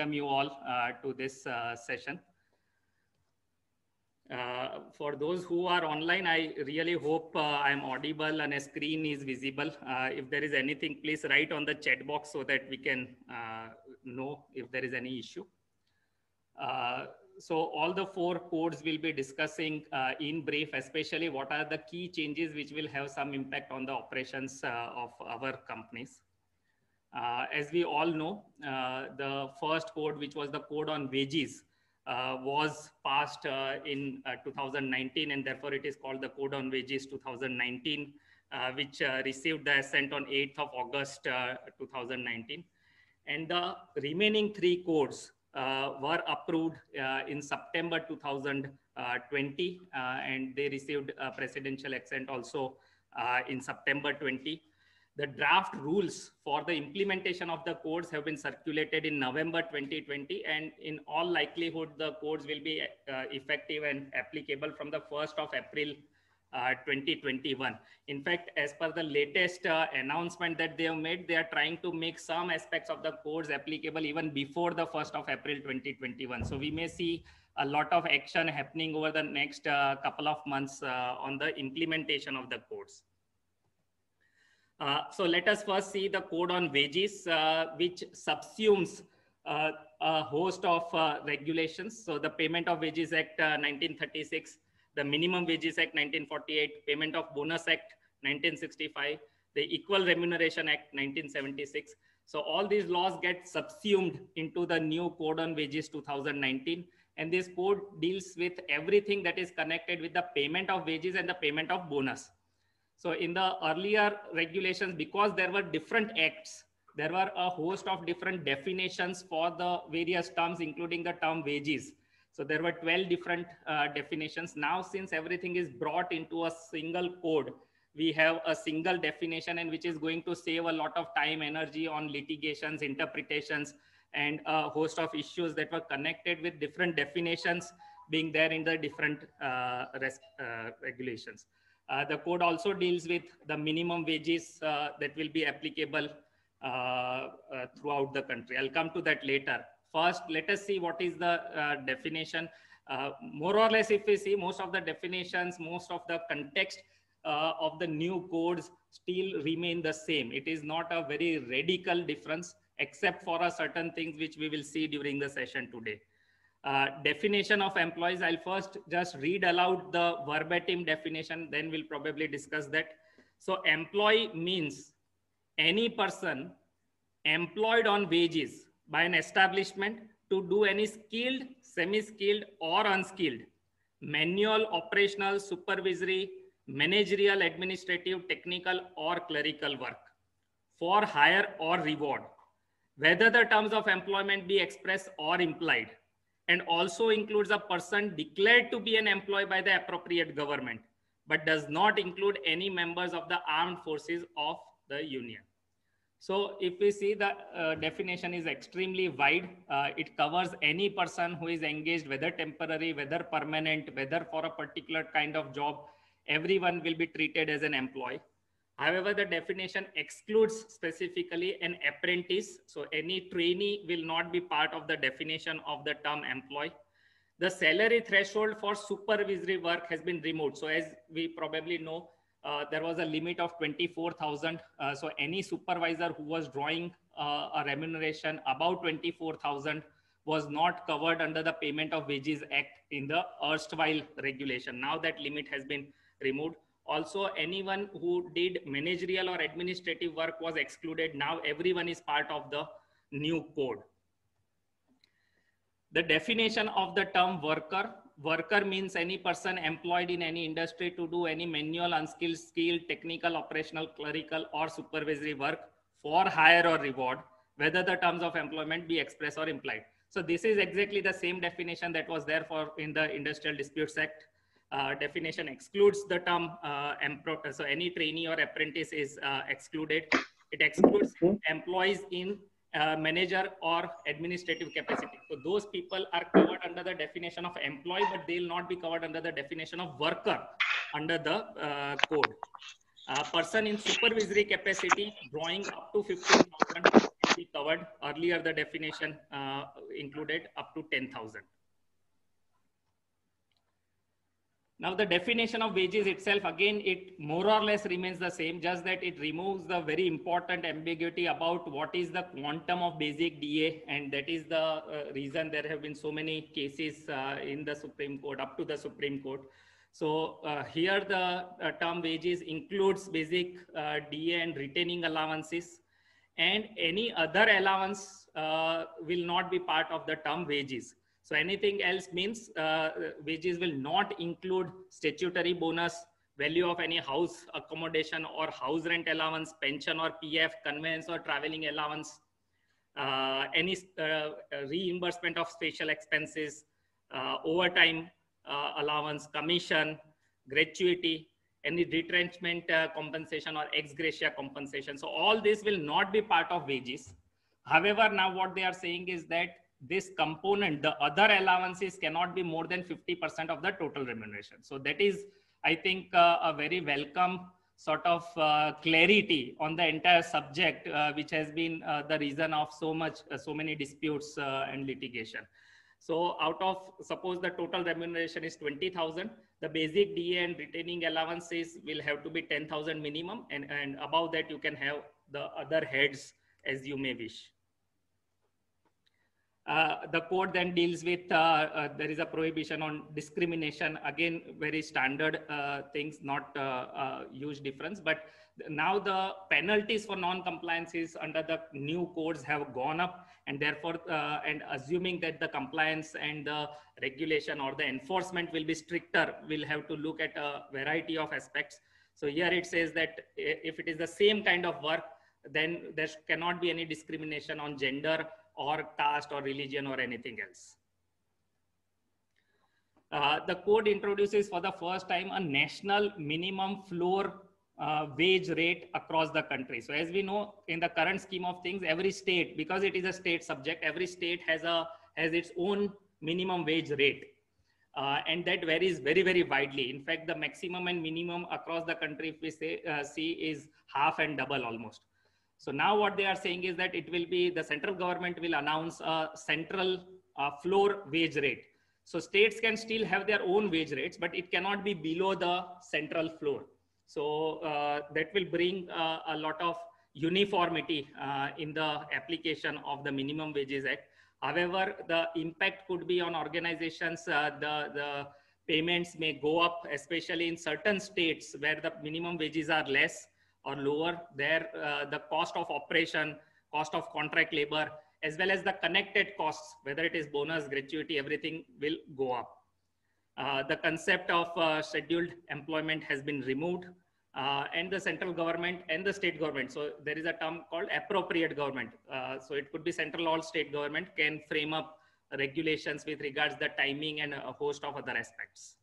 welcome you all to this session. For those who are online, I really hope I am audible and a screen is visible. If there is anything, please write on the chat box so that we can know if there is any issue. So all the 4 codes will be discussing in brief, especially what are the key changes which will have some impact on the operations of our companies. As we all know, the first code, which was the code on wages, was passed in 2019, and therefore it is called the Code on Wages 2019, which received the assent on 8th of August 2019. And the remaining 3 codes were approved in September 2020, and they received a presidential assent also in September 20. The draft rules for the implementation of the codes have been circulated in November 2020, and in all likelihood, the codes will be effective and applicable from the 1st of April 2021. In fact, as per the latest announcement that they have made, they are trying to make some aspects of the codes applicable even before the 1st of April 2021. So we may see a lot of action happening over the next couple of months on the implementation of the codes. So let us first see the code on wages, which subsumes a host of regulations. So the Payment of Wages Act 1936, the Minimum Wages Act 1948, Payment of Bonus Act 1965, the Equal Remuneration Act 1976. So all these laws get subsumed into the new Code on Wages 2019. And this code deals with everything that is connected with the payment of wages and the payment of bonus. So in the earlier regulations, because there were different acts, there were a host of different definitions for the various terms, including the term wages. So there were 12 different definitions. Now, since everything is brought into a single code, we have a single definition, and which is going to save a lot of time, energy on litigations, interpretations, and a host of issues that were connected with different definitions being there in the different regulations. The code also deals with the minimum wages that will be applicable throughout the country. I'll come to that later. First, let us see what is the definition. More or less, if we see, most of the definitions, most of the context of the new codes still remain the same. It is not a very radical difference, except for a certain things which we will see during the session today. Definition of employees, I'll first just read aloud the verbatim definition, then we'll probably discuss that. So employee means any person employed on wages by an establishment to do any skilled, semi-skilled or unskilled, manual, operational, supervisory, managerial, administrative, technical or clerical work for hire or reward, whether the terms of employment be express or implied, and also includes a person declared to be an employee by the appropriate government, but does not include any members of the armed forces of the union. So if we see, the definition is extremely wide. It covers any person who is engaged, whether temporary, whether permanent, whether for a particular kind of job, everyone will be treated as an employee. However, the definition excludes specifically an apprentice. So any trainee will not be part of the definition of the term employee. The salary threshold for supervisory work has been removed. So as we probably know, there was a limit of 24,000. So any supervisor who was drawing a remuneration about 24,000 was not covered under the Payment of Wages Act in the erstwhile regulation. Now that limit has been removed. Also, anyone who did managerial or administrative work was excluded. Now everyone is part of the new code. The definition of the term worker. Worker means any person employed in any industry to do any manual, unskilled, skilled, technical, operational, clerical or supervisory work for hire or reward, whether the terms of employment be express or implied. So this is exactly the same definition that was there for in the Industrial Disputes Act. Definition excludes the term so any trainee or apprentice is excluded. It excludes employees in manager or administrative capacity. So those people are covered under the definition of employee, but they'll not be covered under the definition of worker under the code. A person in supervisory capacity drawing up to 15,000 be covered. Earlier, the definition included up to 10,000. Now, the definition of wages itself, again, it more or less remains the same, just that it removes the very important ambiguity about what is the quantum of basic DA. And that is the reason there have been so many cases in the Supreme Court, up to the Supreme Court. So here the term wages includes basic DA and retaining allowances, and any other allowance will not be part of the term wages. So anything else means wages will not include statutory bonus, value of any house accommodation or house rent allowance, pension or PF, conveyance or traveling allowance, any reimbursement of special expenses, overtime allowance, commission, gratuity, any retrenchment compensation or ex gratia compensation. So all this will not be part of wages. However, now what they are saying is that this component, the other allowances, cannot be more than 50% of the total remuneration. So that is, I think, a very welcome sort of clarity on the entire subject, which has been the reason of so many disputes and litigation. So out of, suppose the total remuneration is 20,000, the basic DA and retaining allowances will have to be 10,000 minimum, and above that you can have the other heads as you may wish. The code then deals with, there is a prohibition on discrimination. Again, very standard things, not huge difference. But now the penalties for non-compliances under the new codes have gone up, and therefore, and assuming that the compliance and the regulation or the enforcement will be stricter, we'll have to look at a variety of aspects. So here it says that if it is the same kind of work, then there cannot be any discrimination on gender or caste or religion or anything else. The code introduces for the first time a national minimum floor wage rate across the country. So as we know, in the current scheme of things, every state, because it is a state subject, every state has its own minimum wage rate. And that varies very, very widely. In fact, the maximum and minimum across the country, if we see, is half and double almost. So now what they are saying is that it will be, the central government will announce a central floor wage rate. So states can still have their own wage rates, but it cannot be below the central floor. So that will bring a lot of uniformity in the application of the Minimum Wages Act. However, the impact could be on organizations. The payments may go up, especially in certain states where the minimum wages are less or lower. There, the cost of operation, cost of contract labor, as well as the connected costs, whether it is bonus, gratuity, everything will go up. The concept of scheduled employment has been removed, and the central government and the state government. So there is a term called appropriate government. So it could be central or state government can frame up regulations with regards the timing and a host of other aspects.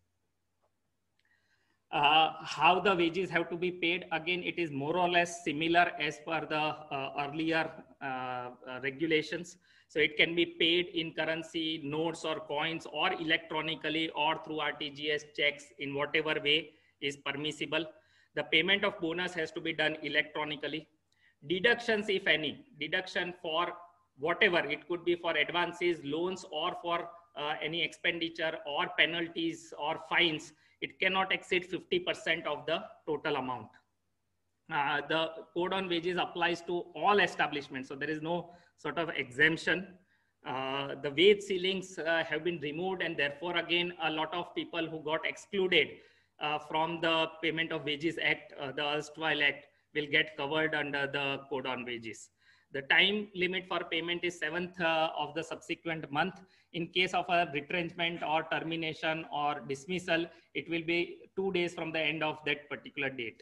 How the wages have to be paid, again, it is more or less similar as per the earlier regulations. So it can be paid in currency, notes or coins, or electronically, or through RTGS checks, in whatever way is permissible. The payment of bonus has to be done electronically. Deductions, if any, deduction for whatever, it could be for advances, loans, or for any expenditure or penalties or fines, it cannot exceed 50% of the total amount. The code on wages applies to all establishments, so there is no sort of exemption. The wage ceilings have been removed, and therefore again a lot of people who got excluded from the Payment of Wages Act, the erstwhile act, will get covered under the code on wages. The time limit for payment is 7th of the subsequent month. In case of a retrenchment or termination or dismissal, it will be 2 days from the end of that particular date.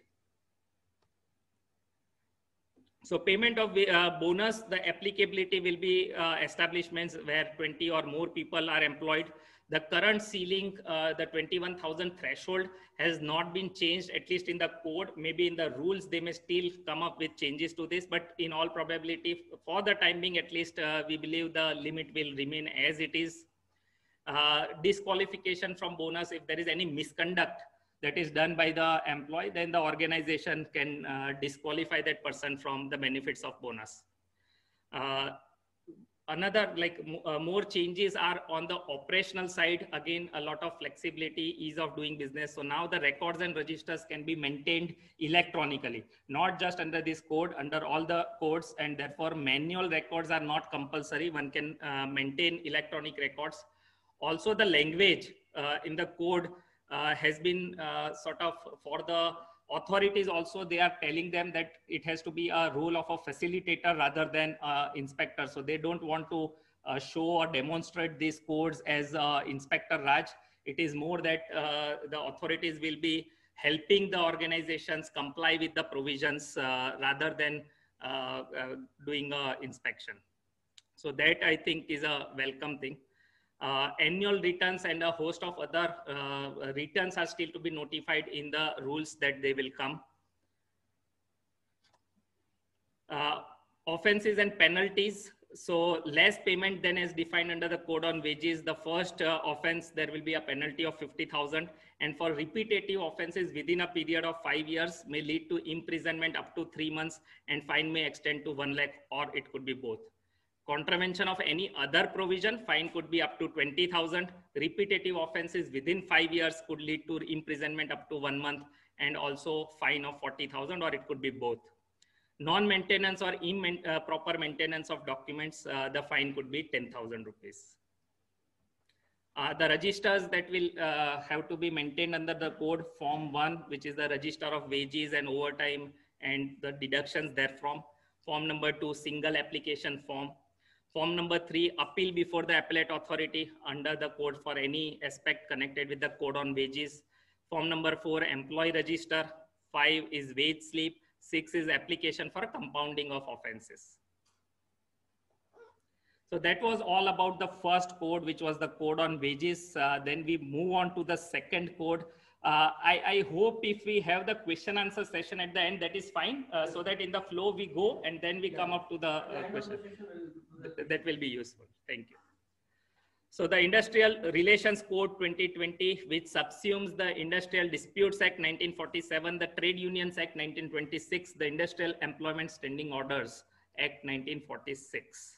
So payment of bonus, the applicability will be establishments where 20 or more people are employed. The current ceiling, the 21,000 threshold, has not been changed, at least in the code. Maybe in the rules, they may still come up with changes to this, but in all probability, for the time being, at least, we believe the limit will remain as it is. Disqualification from bonus, if there is any misconduct that is done by the employee, then the organization can disqualify that person from the benefits of bonus. Another more changes are on the operational side. Again, a lot of flexibility, ease of doing business. So now the records and registers can be maintained electronically, not just under this code, under all the codes, and therefore manual records are not compulsory. One can maintain electronic records. Also, the language in the code has been sort of for the authorities also. They are telling them that it has to be a role of a facilitator rather than inspector. So they don't want to show or demonstrate these codes as Inspector Raj. It is more that the authorities will be helping the organizations comply with the provisions rather than doing inspection. So that, I think, is a welcome thing. Annual returns and a host of other returns are still to be notified in the rules that they will come. Offenses and penalties. So less payment than as defined under the code on wages. The first offense, there will be a penalty of 50,000, and for repetitive offenses within a period of 5 years may lead to imprisonment up to 3 months, and fine may extend to 1 lakh, or it could be both. Contravention of any other provision, fine could be up to 20,000. Repetitive offenses within 5 years could lead to imprisonment up to 1 month, and also fine of 40,000, or it could be both. Non-maintenance or improper maintenance of documents, the fine could be 10,000 rupees. The registers that will have to be maintained under the code: Form 1, which is the register of wages and overtime and the deductions therefrom. Form number 2, single application form. Form number 3, appeal before the appellate authority under the code for any aspect connected with the code on wages. Form number 4, employee register. 5 is wage slip. 6 is application for compounding of offenses. So that was all about the first code, which was the code on wages. Then we move on to the second code. I hope if we have the question answer session at the end, that is fine, so that in the flow we go and then we come up to the question. That will be useful. Thank you. So the Industrial Relations Code 2020, which subsumes the Industrial Disputes Act 1947, the Trade Unions Act 1926, the Industrial Employment Standing Orders Act 1946.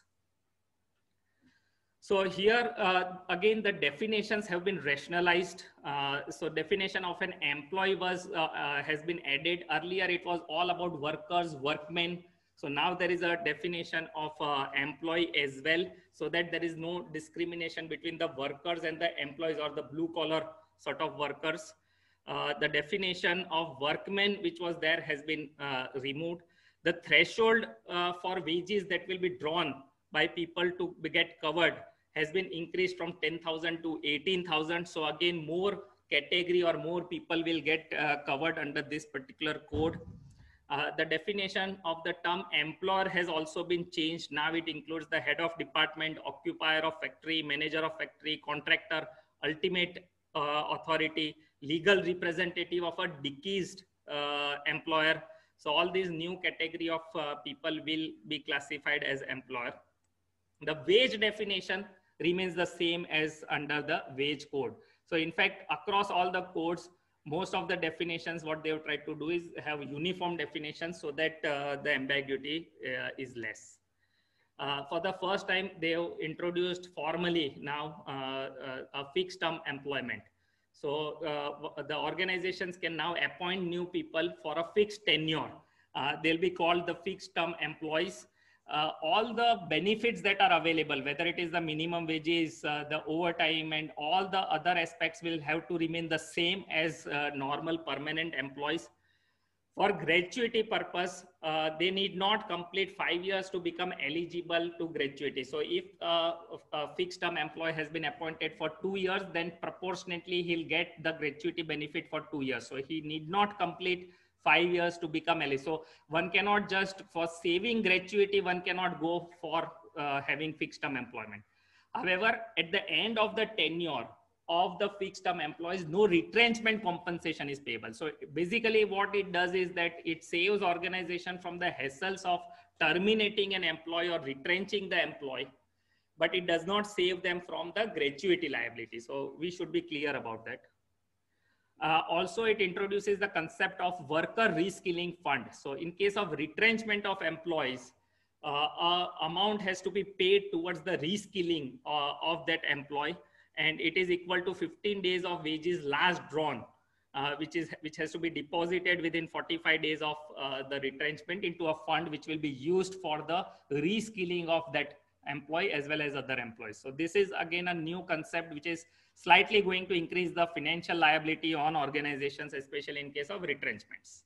So here, again, the definitions have been rationalized. So definition of an employee has been added. Earlier, it was all about workers, workmen. So now there is a definition of employee as well, so that there is no discrimination between the workers and the employees or the blue collar sort of workers. The definition of workmen, which was there, has been removed. The threshold for wages that will be drawn by people to get covered has been increased from 10,000 to 18,000. So again, more category or more people will get covered under this particular code. The definition of the term employer has also been changed. Now it includes the head of department, occupier of factory, manager of factory, contractor, ultimate authority, legal representative of a deceased employer. So all these new category of people will be classified as employer. The wage definition remains the same as under the wage code. So in fact, across all the codes, most of the definitions, what they have tried to do is have uniform definitions so that the ambiguity is less. For the first time, they have introduced formally now a fixed term employment. So the organizations can now appoint new people for a fixed tenure. They'll be called the fixed term employees. All the benefits that are available, whether it is the minimum wages, the overtime, and all the other aspects will have to remain the same as normal permanent employees. For gratuity purpose, they need not complete 5 years to become eligible to gratuity. So if a fixed term employee has been appointed for 2 years, then proportionately he'll get the gratuity benefit for 2 years. So he need not complete 5 years to become eligible. So one cannot just, for saving gratuity, one cannot go for having fixed term employment. However, at the end of the tenure of the fixed term employees, no retrenchment compensation is payable. So basically what it does is that it saves organization from the hassles of terminating an employee or retrenching the employee, but it does not save them from the gratuity liability. So we should be clear about that. Also, it introduces the concept of worker reskilling fund. So in case of retrenchment of employees, amount has to be paid towards the reskilling of that employee, and it is equal to 15 days of wages last drawn, which has to be deposited within 45 days of the retrenchment into a fund which will be used for the reskilling of that employee as well as other employees. So this is again a new concept which is slightly going to increase the financial liability on organizations, especially in case of retrenchments.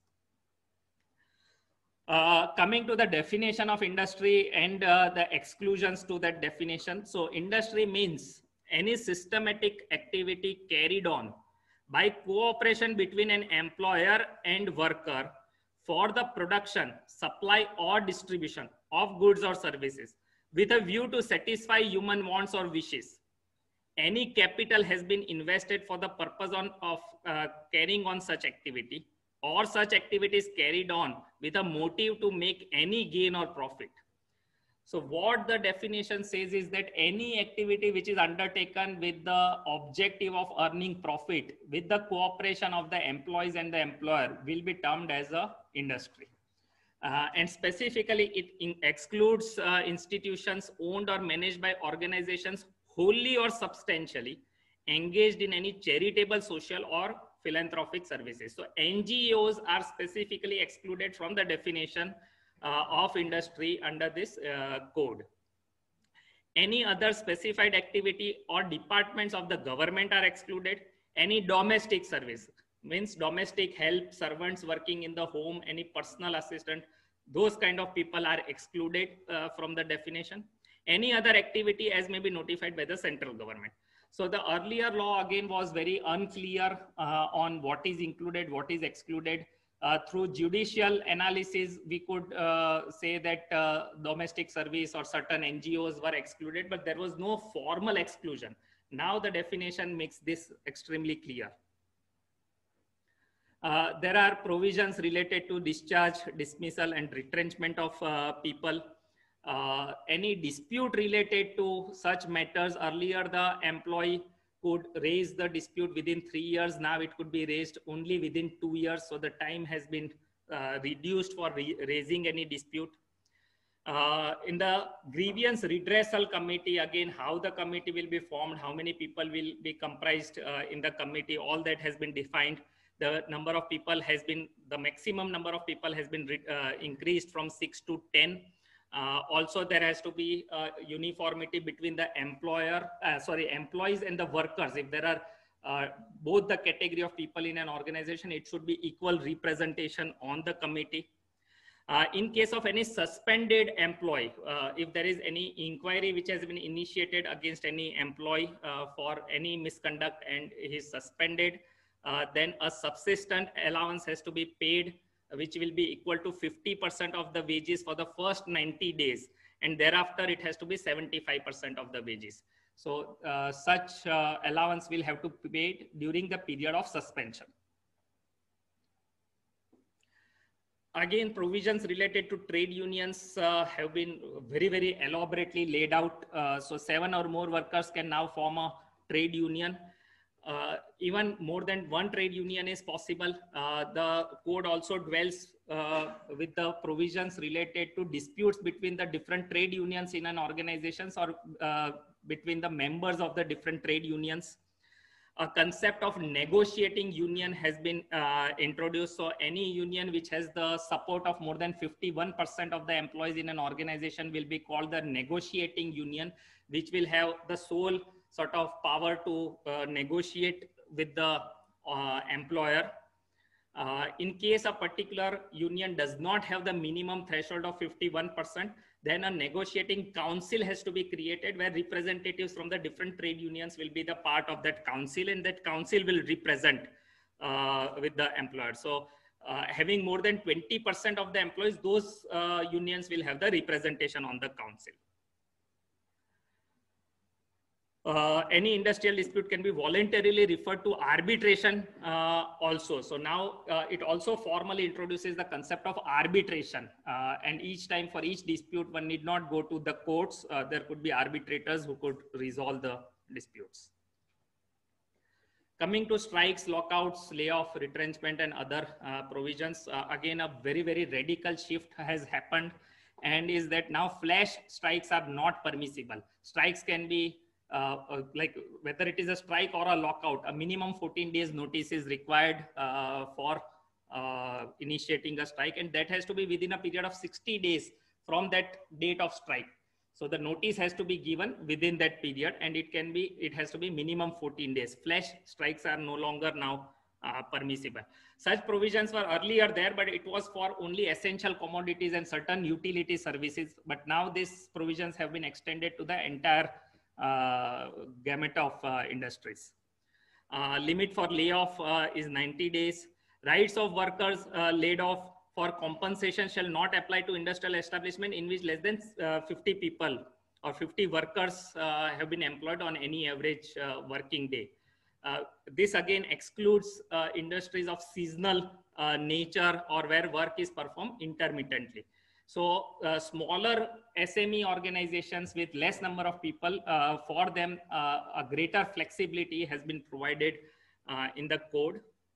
Coming to the definition of industry and the exclusions to that definition. So industry means any systematic activity carried on by cooperation between an employer and worker for the production, supply or distribution of goods or services with a view to satisfy human wants or wishes. Any capital has been invested for the purpose of carrying on such activity, or such activities carried on with a motive to make any gain or profit. So what the definition says is that any activity which is undertaken with the objective of earning profit with the cooperation of the employees and the employer will be termed as a industry. And specifically, it excludes institutions owned or managed by organizations wholly or substantially engaged in any charitable, social, or philanthropic services. So NGOs are specifically excluded from the definition of industry under this code. Any other specified activity or departments of the government are excluded. Any domestic service, means domestic help, servants working in the home, any personal assistant, those kind of people are excluded from the definition. Any other activity as may be notified by the central government. So the earlier law again was very unclear on what is included, what is excluded. Through judicial analysis, we could say that domestic service or certain NGOs were excluded, but there was no formal exclusion. Now the definition makes this extremely clear. There are provisions related to discharge, dismissal, and retrenchment of people. Any dispute related to such matters, earlier the employee could raise the dispute within 3 years. Now it could be raised only within 2 years. So the time has been reduced for raising any dispute. In the grievance redressal committee, again, how the committee will be formed, how many people will be comprised in the committee, all that has been defined. The number of people has been, the maximum number of people has been increased from 6 to 10. Also, there has to be uniformity between the employees and the workers. If there are both the category of people in an organization, it should be equal representation on the committee. In case of any suspended employee, if there is any inquiry which has been initiated against any employee for any misconduct and he is suspended, then a subsistence allowance has to be paid, which will be equal to 50% of the wages for the first 90 days. And thereafter, it has to be 75% of the wages. So such allowance will have to be paid during the period of suspension. Again, provisions related to trade unions have been very, very elaborately laid out. So 7 or more workers can now form a trade union. Even more than one trade union is possible. The code also dwells with the provisions related to disputes between the different trade unions in an organization or between the members of the different trade unions. A concept of negotiating union has been introduced. So any union which has the support of more than 51% of the employees in an organization will be called the negotiating union, which will have the sole sort of power to negotiate with the employer. In case a particular union does not have the minimum threshold of 51%, then a negotiating council has to be created where representatives from the different trade unions will be the part of that council, and that council will represent with the employer. So having more than 20% of the employees, those unions will have the representation on the council. Any industrial dispute can be voluntarily referred to arbitration also. So now it also formally introduces the concept of arbitration. And each time for each dispute, one need not go to the courts. There could be arbitrators who could resolve the disputes. Coming to strikes, lockouts, layoff, retrenchment, and other provisions, again, a very, very radical shift has happened. and is that now flash strikes are not permissible. Strikes can be like whether it is a strike or a lockout, a minimum 14 days notice is required for initiating a strike, and that has to be within a period of 60 days from that date of strike. So the notice has to be given within that period, and it has to be minimum 14 days. Flash strikes are no longer now permissible. Such provisions were earlier there, but it was for only essential commodities and certain utility services. But now these provisions have been extended to the entire gamut of industries. Limit for layoff is 90 days. Rights of workers laid off for compensation shall not apply to industrial establishment in which less than 50 people or 50 workers have been employed on any average working day. This again excludes industries of seasonal nature or where work is performed intermittently. So smaller SME organizations with less number of people, for them a greater flexibility has been provided in the code.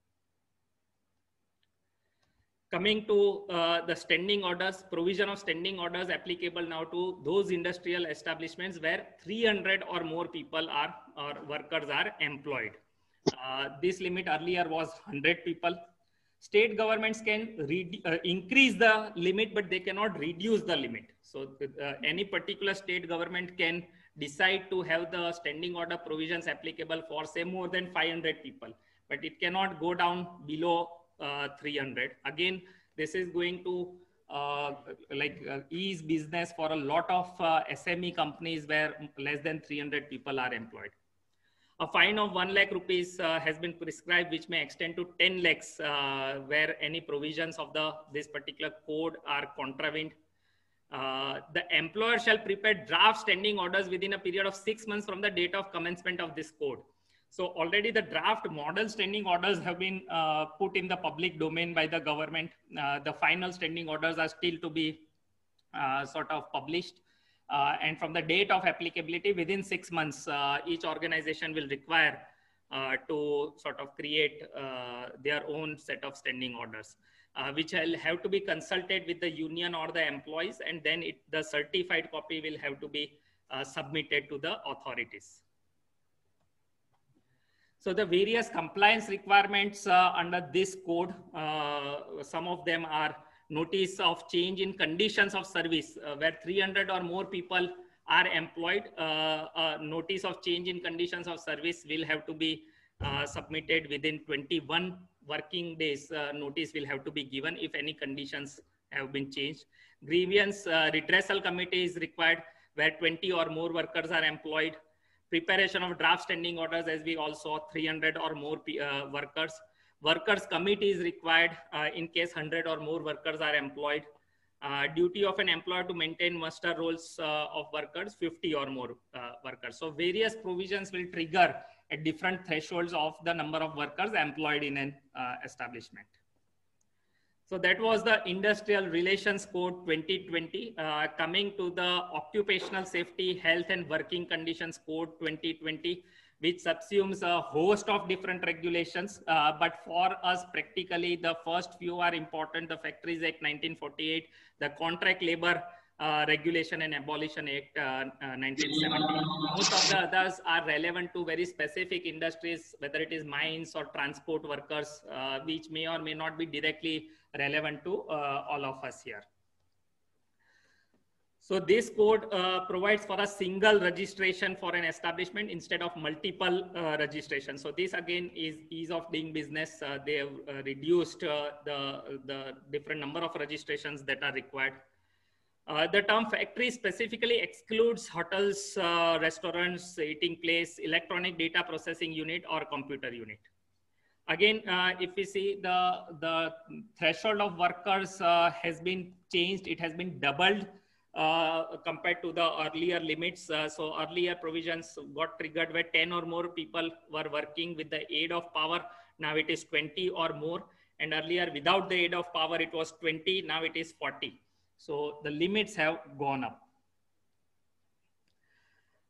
Coming to the standing orders, provision of standing orders applicable now to those industrial establishments where 300 or more people are or workers are employed. This limit earlier was 100 people. State governments can increase the limit, but they cannot reduce the limit. So any particular state government can decide to have the standing order provisions applicable for say more than 500 people, but it cannot go down below 300. Again, this is going to ease business for a lot of SME companies where less than 300 people are employed. A fine of 1 lakh rupees has been prescribed, which may extend to 10 lakhs where any provisions of this particular code are contravened. The employer shall prepare draft standing orders within a period of 6 months from the date of commencement of this code. So already the draft model standing orders have been put in the public domain by the government. The final standing orders are still to be sort of published. And from the date of applicability, within 6 months, each organization will require to sort of create their own set of standing orders, which will have to be consulted with the union or the employees, and then the certified copy will have to be submitted to the authorities. So the various compliance requirements under this code, some of them are notice of change in conditions of service where 300 or more people are employed. Notice of change in conditions of service will have to be submitted within 21 working days. Notice will have to be given if any conditions have been changed. Grievance redressal committee is required where 20 or more workers are employed. Preparation of draft standing orders, as we all saw, 300 or more workers. Workers committee is required in case 100 or more workers are employed. Duty of an employer to maintain muster rolls of workers, 50 or more workers. So various provisions will trigger at different thresholds of the number of workers employed in an establishment. So that was the Industrial Relations Code 2020. Coming to the Occupational Safety, Health and Working Conditions Code 2020, which subsumes a host of different regulations. But for us, practically, the first few are important. The Factories Act 1948, the Contract Labor Regulation and Abolition Act 1970. Most of the others are relevant to very specific industries, whether it is mines or transport workers, which may or may not be directly relevant to all of us here. So this code provides for a single registration for an establishment instead of multiple registrations. So this again is ease of doing business. They have reduced the different number of registrations that are required. The term factory specifically excludes hotels, restaurants, eating place, electronic data processing unit or computer unit. Again, if we see the threshold of workers has been changed, it has been doubled compared to the earlier limits. So earlier provisions got triggered where 10 or more people were working with the aid of power. Now it is 20 or more. And earlier without the aid of power, it was 20. Now it is 40. So the limits have gone up.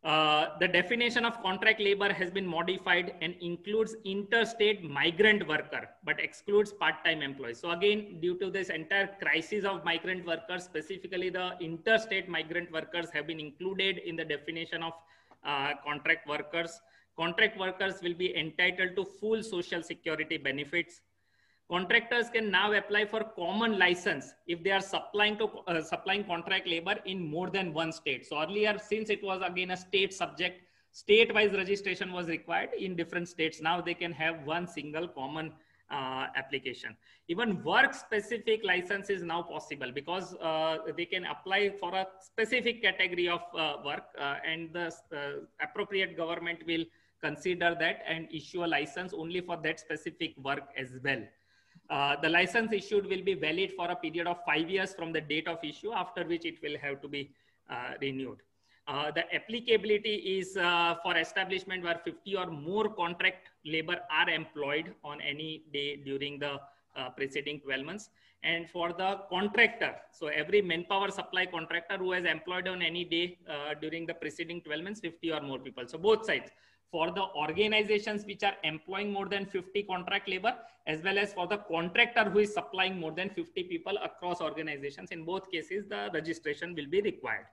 The definition of contract labor has been modified and includes interstate migrant worker, but excludes part-time employees. So again, due to this entire crisis of migrant workers, specifically the interstate migrant workers have been included in the definition of contract workers. Contract workers will be entitled to full social security benefits. Contractors can now apply for common license if they are supplying contract labor in more than one state. So earlier, since it was again a state subject, state-wise registration was required in different states. Now they can have one single common application. Even work-specific license is now possible because they can apply for a specific category of work, and the appropriate government will consider that and issue a license only for that specific work as well. The license issued will be valid for a period of 5 years from the date of issue, after which it will have to be renewed. The applicability is for establishment where 50 or more contract labor are employed on any day during the preceding 12 months. And for the contractor, so every manpower supply contractor who has employed on any day during the preceding 12 months, 50 or more people. So both sides. For the organizations which are employing more than 50 contract labor, as well as for the contractor who is supplying more than 50 people across organizations. In both cases, the registration will be required.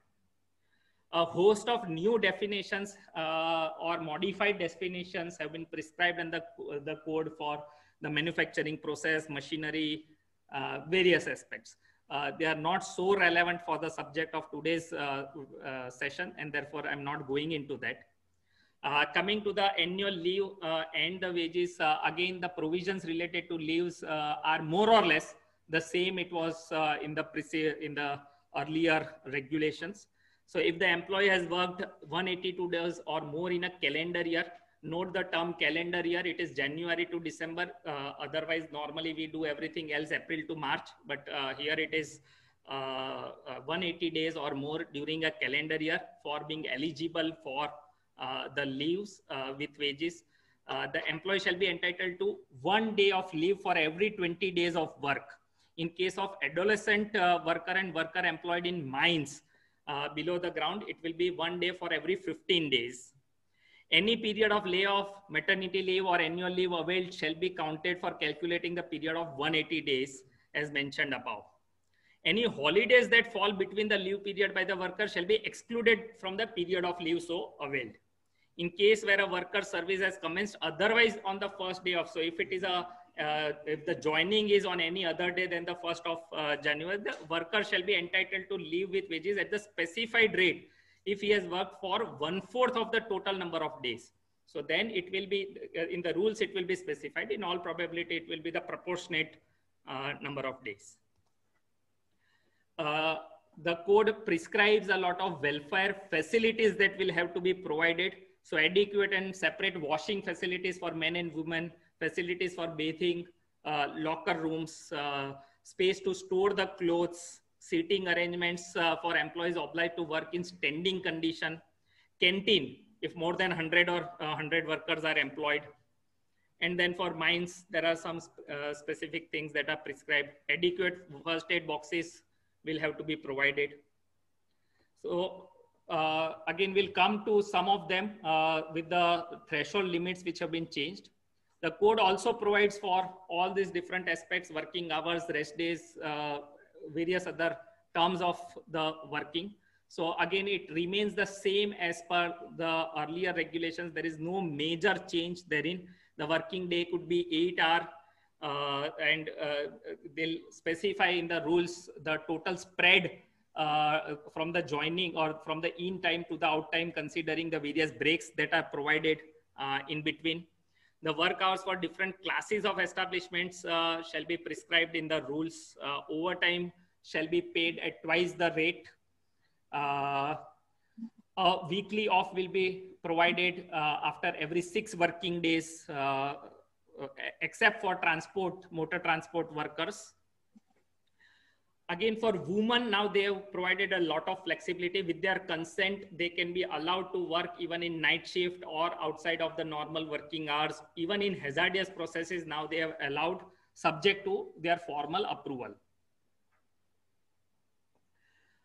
A host of new definitions or modified definitions have been prescribed in the code for the manufacturing process, machinery, various aspects. They are not so relevant for the subject of today's session, and therefore I'm not going into that. Coming to the annual leave and the wages, again, the provisions related to leaves are more or less the same it was in the earlier regulations. So if the employee has worked 182 days or more in a calendar year, note the term calendar year, it is January to December. Otherwise, normally we do everything else April to March, but here it is 180 days or more during a calendar year for being eligible for the leaves with wages. The employee shall be entitled to 1 day of leave for every 20 days of work. In case of adolescent worker and worker employed in mines below the ground, it will be 1 day for every 15 days. Any period of layoff, maternity leave or annual leave availed shall be counted for calculating the period of 180 days as mentioned above. Any holidays that fall between the leave period by the worker shall be excluded from the period of leave so availed. In case where a worker service has commenced otherwise on the first day of, so if it is if the joining is on any other day than the 1st of January, the worker shall be entitled to leave with wages at the specified rate if he has worked for 1/4 of the total number of days. So then it will be, in the rules, it will be specified. In all probability, it will be the proportionate number of days. The code prescribes a lot of welfare facilities that will have to be provided. So adequate and separate washing facilities for men and women, facilities for bathing, locker rooms, space to store the clothes, seating arrangements for employees obliged to work in standing condition, canteen, if more than 100 or 100 workers are employed. And then for mines, there are some specific things that are prescribed. Adequate first aid boxes will have to be provided. So again, we'll come to some of them with the threshold limits which have been changed. The code also provides for all these different aspects, working hours, rest days, various other terms of the working. So again, it remains the same as per the earlier regulations. There is no major change therein. The working day could be 8 hours and they'll specify in the rules the total spread from the joining or from the in time to the out time, considering the various breaks that are provided in between. The work hours for different classes of establishments shall be prescribed in the rules. Overtime shall be paid at twice the rate. A weekly off will be provided after every 6 working days, except for motor transport workers. Again, for women, now they have provided a lot of flexibility. With their consent, they can be allowed to work even in night shift or outside of the normal working hours. Even in hazardous processes, now they have allowed, subject to their formal approval.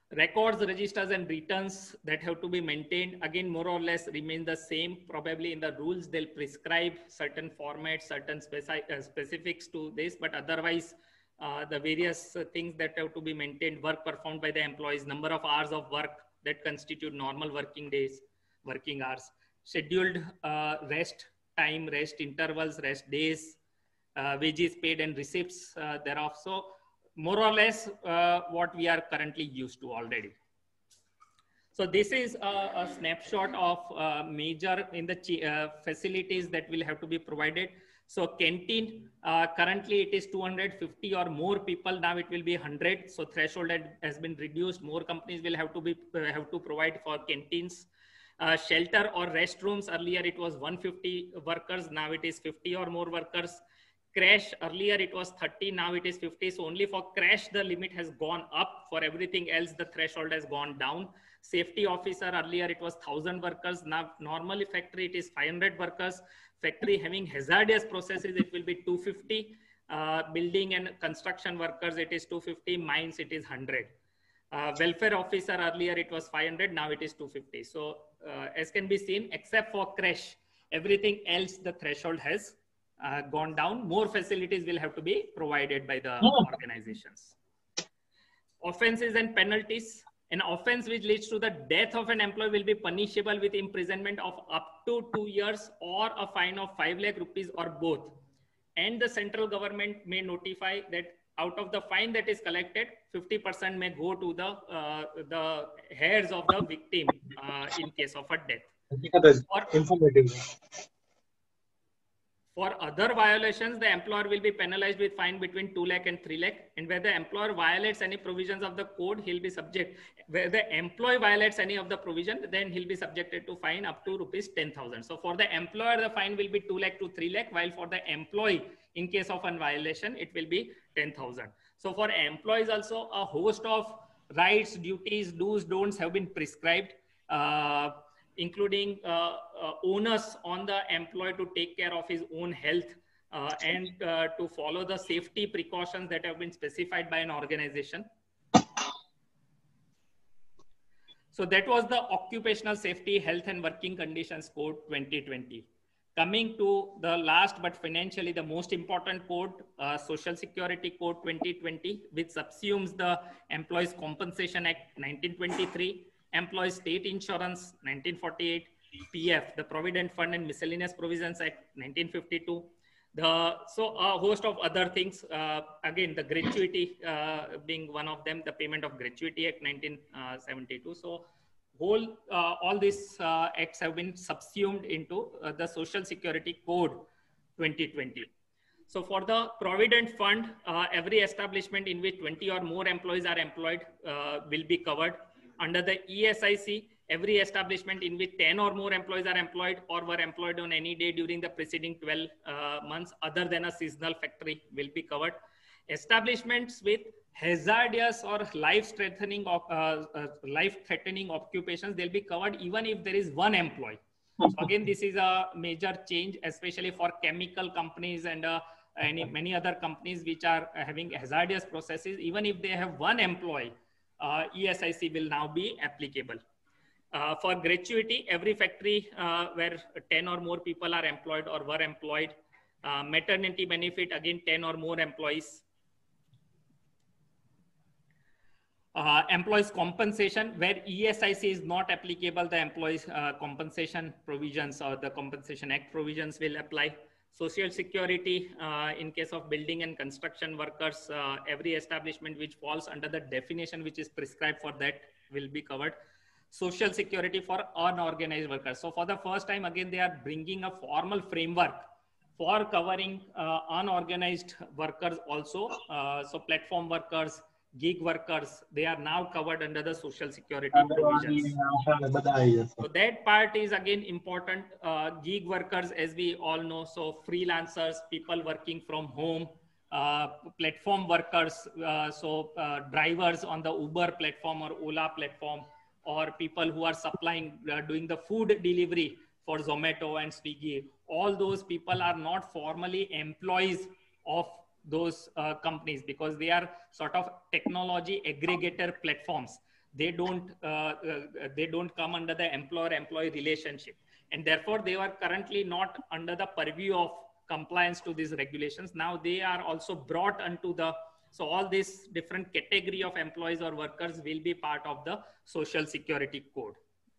Records, registers, and returns that have to be maintained, again, more or less remain the same. Probably in the rules, they'll prescribe certain formats, certain specifics to this, but otherwise, the various things that have to be maintained: work performed by the employees, number of hours of work that constitute normal working days, working hours, scheduled rest time, rest intervals, rest days, wages paid and receipts thereof. So more or less what we are currently used to already. So this is a snapshot of major in the facilities that will have to be provided. So canteen, currently it is 250 or more people. Now it will be 100. So threshold has been reduced. More companies will have to provide for canteens. Shelter or restrooms, earlier it was 150 workers. Now it is 50 or more workers. Crash, earlier it was 30, now it is 50. So only for crash, the limit has gone up. For everything else, the threshold has gone down. Safety officer, earlier it was 1,000 workers. Now normally factory, it is 500 workers. Factory having hazardous processes, it will be 250. Building and construction workers, it is 250. Mines, it is 100. Welfare officer, earlier it was 500, now it is 250. So as can be seen, except for crash, everything else, the threshold has gone down. More facilities will have to be provided by the organizations. Offenses and penalties. An offense which leads to the death of an employee will be punishable with imprisonment of up to 2 years or a fine of 5 lakh rupees or both. And the central government may notify that out of the fine that is collected, 50% may go to the heirs of the victim in case of a death. For other violations, the employer will be penalized with fine between 2 lakh and 3 lakh. And where the employer violates any provisions of the code, he'll be subject. Where the employee violates any of the provision, then he'll be subjected to fine up to rupees 10,000. So for the employer, the fine will be 2 lakh to 3 lakh, while for the employee, in case of a violation, it will be 10,000. So for employees also, a host of rights, duties, do's, don'ts have been prescribed, including onus on the employee to take care of his own health and to follow the safety precautions that have been specified by an organization. So that was the Occupational Safety, Health and Working Conditions Code 2020. Coming to the last, but financially the most important code, Social Security Code 2020, which subsumes the Employees Compensation Act 1923, Employees State Insurance 1948, PF, the Provident Fund and Miscellaneous Provisions Act 1952. So a host of other things, again, the gratuity being one of them, the Payment of Gratuity Act 1972. So all these acts have been subsumed into the Social Security Code 2020. So for the Provident Fund, every establishment in which 20 or more employees are employed will be covered. Under the ESIC, every establishment in which 10 or more employees are employed or were employed on any day during the preceding 12 months other than a seasonal factory will be covered. Establishments with hazardous or life-threatening occupations, they'll be covered even if there is one employee. So again, this is a major change, especially for chemical companies and many other companies which are having hazardous processes. Even if they have one employee, ESIC will now be applicable. For gratuity, every factory where 10 or more people are employed or were employed. Maternity benefit, again, 10 or more employees. Employees compensation, where ESIC is not applicable, the employees compensation provisions or the Compensation Act provisions will apply. Social Security, in case of building and construction workers, every establishment which falls under the definition which is prescribed for that will be covered. Social Security for unorganized workers. So for the first time, again, they are bringing a formal framework for covering unorganized workers also. So platform workers, gig workers, they are now covered under the Social Security provisions. So that part is again important. Gig workers, as we all know, so freelancers, people working from home, platform workers, drivers on the Uber platform or Ola platform, or people who are supplying, doing the food delivery for Zomato and Swiggy. All those people are not formally employees of those companies because they are sort of technology aggregator platforms. they don't come under the employer-employee relationship, and therefore they are currently not under the purview of compliance to these regulations. Now they are also brought onto the, so all these different category of employees or workers will be part of the Social Security Code.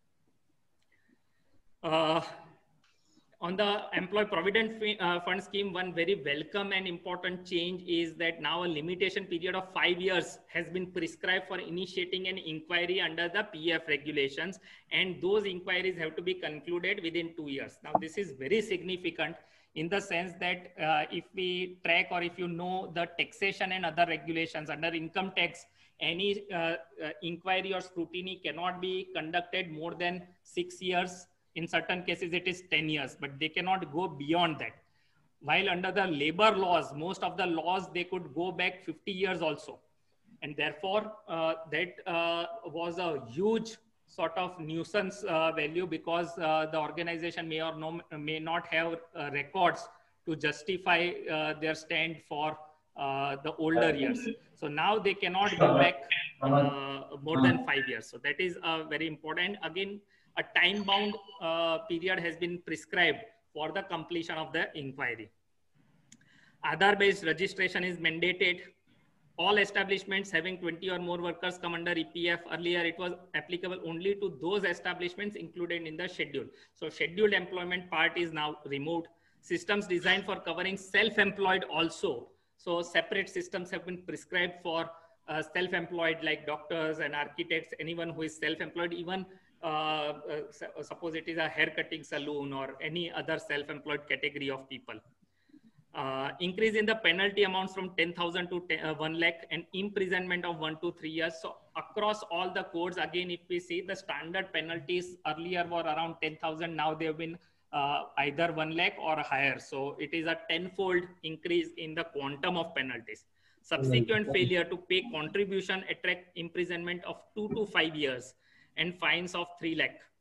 On the Employee Provident Fund scheme, one very welcome and important change is that now a limitation period of 5 years has been prescribed for initiating an inquiry under the PF regulations, and those inquiries have to be concluded within 2 years. Now, this is very significant in the sense that if we track, or if you know the taxation and other regulations under income tax, any inquiry or scrutiny cannot be conducted more than 6 years. In certain cases, it is 10 years, but they cannot go beyond that. While under the labor laws, most of the laws, they could go back 50 years also. And therefore, that was a huge sort of nuisance value, because the organization may or may not have records to justify their stand for the older years. So now they cannot go back more than 5 years. So that is very important. Again, a time-bound period has been prescribed for the completion of the inquiry. Aadhaar-based registration is mandated. All establishments having 20 or more workers come under EPF. Earlier, it was applicable only to those establishments included in the schedule. So scheduled employment part is now removed. Systems designed for covering self-employed also. So separate systems have been prescribed for self-employed, like doctors and architects, anyone who is self-employed, even suppose it is a haircutting salon or any other self-employed category of people. Increase in the penalty amounts from 10,000 to 1 lakh, and imprisonment of 1 to 3 years. So across all the codes, again, if we see the standard penalties earlier were around 10,000, now they have been either 1 lakh or higher. So it is a 10-fold increase in the quantum of penalties. Subsequent failure to pay contribution attract imprisonment of 2 to 5 years and fines of 3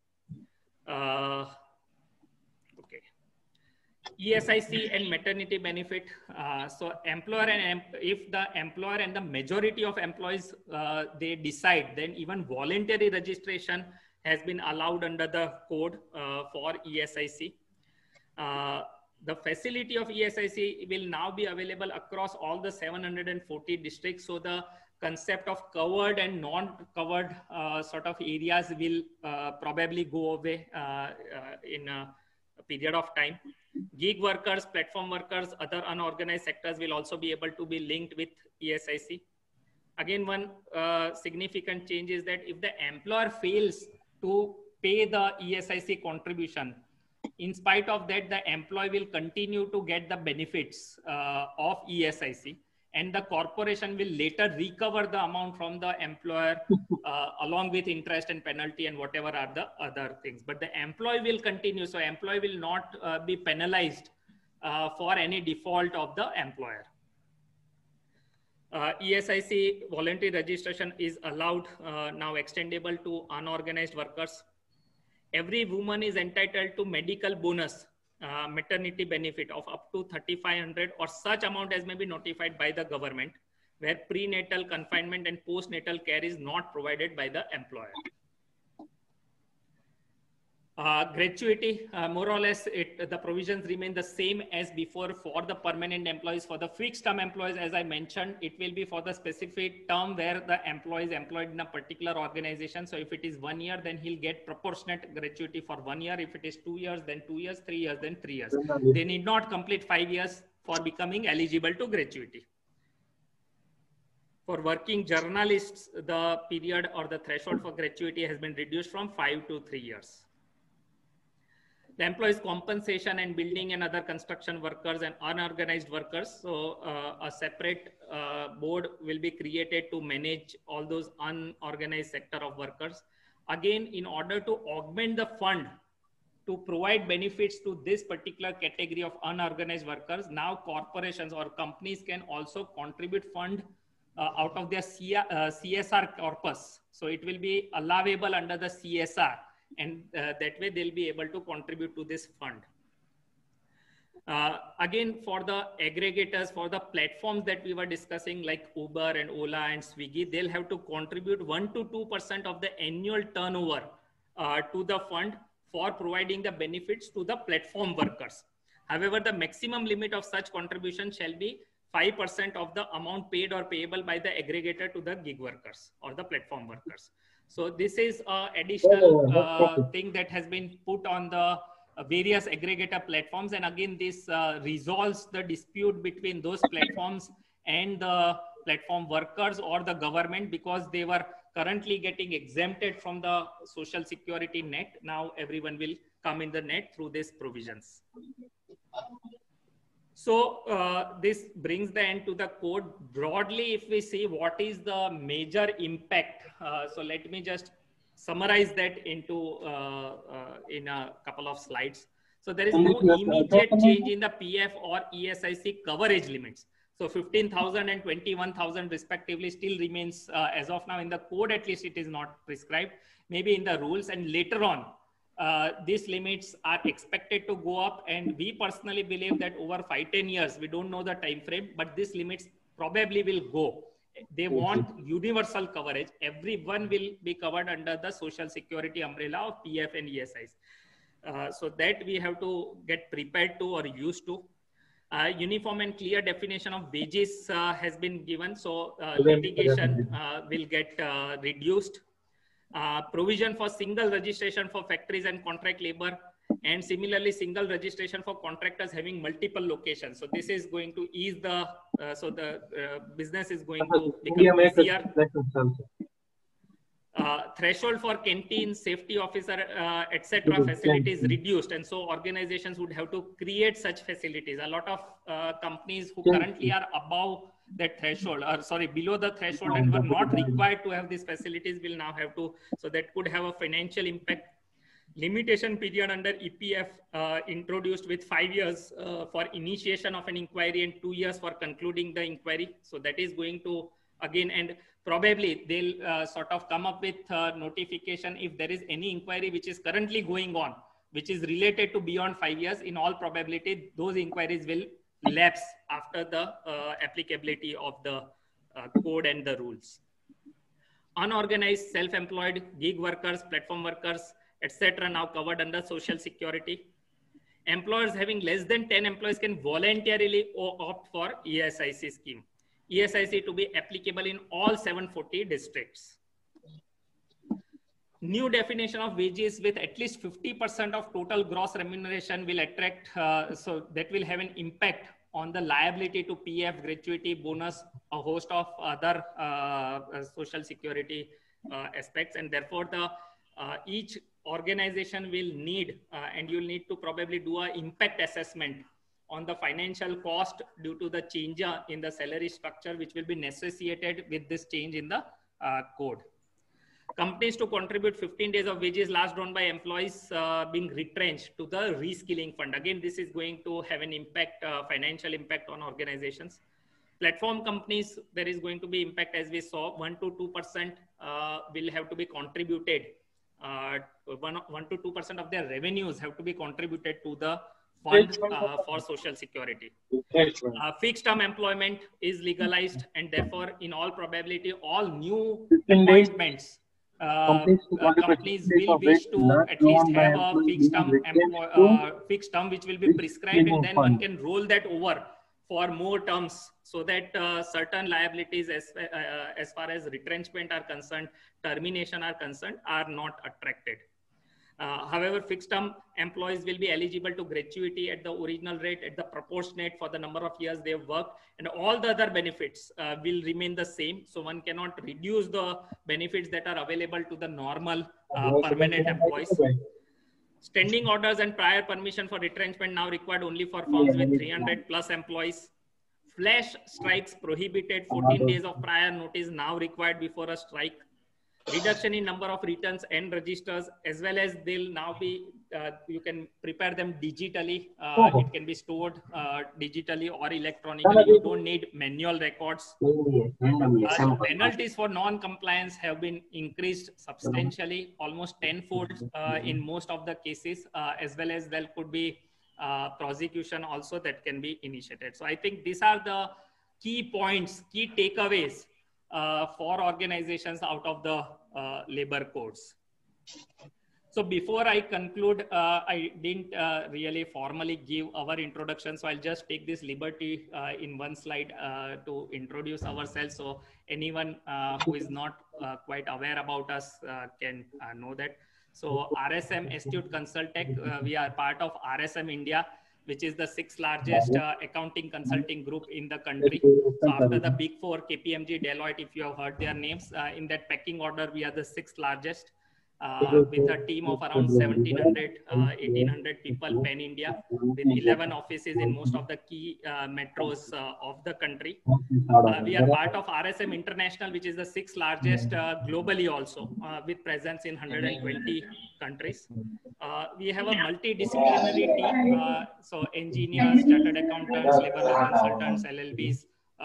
lakh. Okay. ESIC and maternity benefit. So employer and if the employer and the majority of employees, they decide, then even voluntary registration has been allowed under the code for ESIC. The facility of ESIC will now be available across all the 740 districts. So the concept of covered and non-covered sort of areas will probably go away in a period of time. Gig workers, platform workers, other unorganized sectors will also be able to be linked with ESIC. Again, one significant change is that if the employer fails to pay the ESIC contribution, in spite of that, the employee will continue to get the benefits of ESIC, and the corporation will later recover the amount from the employer along with interest and penalty and whatever are the other things. But the employee will continue. So employee will not be penalized for any default of the employer. ESIC voluntary registration is allowed now, extendable to unorganized workers. Every woman is entitled to medical bonus, maternity benefit of up to 3,500 or such amount as may be notified by the government, where prenatal confinement and postnatal care is not provided by the employer. Gratuity, more or less, the provisions remain the same as before for the permanent employees. For the fixed term employees, as I mentioned, it will be for the specific term where the employee is employed in a particular organization. So if it is 1 year, then he'll get proportionate gratuity for 1 year. If it is 2 years, then 2 years, 3 years, then 3 years. They need not complete 5 years for becoming eligible to gratuity. For working journalists, the period or the threshold for gratuity has been reduced from 5 to 3 years. The employees' compensation and building and other construction workers and unorganized workers. So a separate board will be created to manage all those unorganized sector of workers. Again, in order to augment the fund to provide benefits to this particular category of unorganized workers, now corporations or companies can also contribute fund out of their CSR corpus. So it will be allowable under the CSR. And that way they'll be able to contribute to this fund. Again, for the aggregators, for the platforms that we were discussing, like Uber and Ola and Swiggy, they'll have to contribute 1 to 2% of the annual turnover to the fund for providing the benefits to the platform workers. However, the maximum limit of such contribution shall be 5% of the amount paid or payable by the aggregator to the gig workers or the platform workers. So this is an additional thing that has been put on the various aggregator platforms. And again, this resolves the dispute between those platforms and the platform workers or the government, because they were currently getting exempted from the social security net. Now everyone will come in the net through these provisions. So this brings the end to the code. Broadly, if we see what is the major impact, so let me just summarize that into in a couple of slides. So there is no immediate change in the PF or ESIC coverage limits. So 15,000 and 21,000 respectively still remains as of now in the code. At least it is not prescribed, maybe in the rules, and later on these limits are expected to go up. And we personally believe that over 5-10 years, we don't know the time frame, but these limits probably will go. They want universal coverage. Everyone will be covered under the social security umbrella of PF and ESIs. So that we have to get prepared to or used to. Uniform and clear definition of wages has been given. So litigation will get reduced. Provision for single registration for factories and contract labor, and similarly single registration for contractors having multiple locations. So this is going to ease the so the business is going to become easier. Threshold for canteen, safety officer, etc. facilities reduced, and so organizations would have to create such facilities. A lot of companies who currently are above that threshold, or sorry, below the threshold, and were not required to have these facilities, will now have to. So that could have a financial impact. Limitation period under EPF introduced with 5 years for initiation of an inquiry and 2 years for concluding the inquiry. So that is going to again, and probably they'll sort of come up with notification if there is any inquiry which is currently going on, which is related to beyond 5 years. In all probability, those inquiries will lapse after the applicability of the code and the rules. Unorganized, self-employed, gig workers, platform workers, etc. now covered under social security. Employers having less than 10 employees can voluntarily opt for ESIC scheme. ESIC to be applicable in all 740 districts. New definition of wages with at least 50% of total gross remuneration will attract, so that will have an impact on the liability to PF, gratuity, bonus, a host of other social security aspects. And therefore the each organization will need, and you'll need to probably do an impact assessment on the financial cost due to the change in the salary structure, which will be necessitated with this change in the code. Companies to contribute 15 days of wages last drawn by employees being retrenched to the reskilling fund. Again, this is going to have an impact, financial impact on organizations. Platform companies, there is going to be impact, as we saw, 1 to 2% will have to be contributed. 1 to 2% of their revenues have to be contributed to the fund for social security. Fixed term employment is legalized, and therefore, in all probability, all new appointments, companies will wish to at least have a fixed term which will be prescribed, and then one can roll that over for more terms, so that certain liabilities as far as retrenchment are concerned, termination are concerned, are not attracted. However, fixed term employees will be eligible to gratuity at the original rate, at the proportionate for the number of years they have worked, and all the other benefits will remain the same. So one cannot reduce the benefits that are available to the normal permanent employees. Standing orders and prior permission for retrenchment now required only for firms with 300 plus employees. Flash strikes prohibited, 14 days of prior notice now required before a strike. Reduction in number of returns and registers, as well as they'll now be, you can prepare them digitally. It can be stored digitally or electronically. You don't need manual records. Penalties for non-compliance have been increased substantially, almost tenfold in most of the cases, as well as there could be prosecution also that can be initiated. So I think these are the key points, key takeaways for organizations out of the labor codes. So before I conclude, I didn't really formally give our introduction. So I'll just take this liberty in one slide to introduce ourselves. So anyone who is not quite aware about us can know that. So RSM Astute Consultech, we are part of RSM India, which is the 6th largest accounting consulting group in the country. So after the big four, KPMG, Deloitte, if you have heard their names, in that pecking order, we are the 6th largest. With a team of around 1,700, 1,800 people pan-India, with 11 offices in most of the key metros of the country. We are part of RSM International, which is the 6th largest globally also, with presence in 120 countries. We have a multidisciplinary team, so engineers, chartered accountants, labor law consultants, LLBs,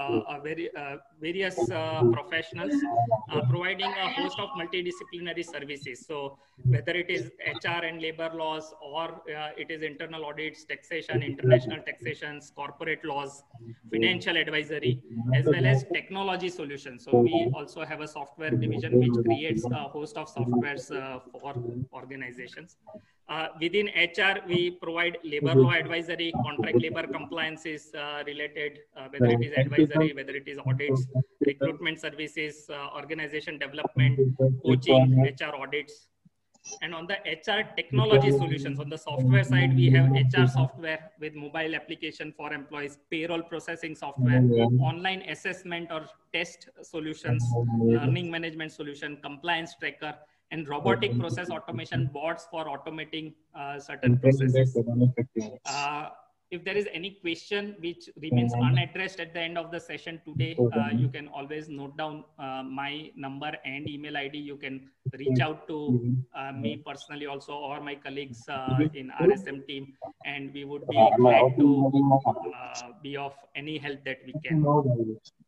various professionals providing a host of multidisciplinary services. So whether it is HR and labor laws, or it is internal audits, taxation, international taxations, corporate laws, financial advisory, as well as technology solutions. So we also have a software division which creates a host of softwares for organizations. Within HR, we provide labor law advisory, contract labor compliances related, whether it is advisory, whether it is audits, recruitment services, organization development, coaching, HR audits. And on the HR technology solutions, on the software side, we have HR software with mobile application for employees, payroll processing software, online assessment or test solutions, learning management solution, compliance tracker, and robotic process automation bots for automating certain processes. If there is any question which remains unaddressed at the end of the session today, you can always note down my number and email ID. You can reach out to me personally also, or my colleagues in RSM team, and we would be glad to be of any help that we can.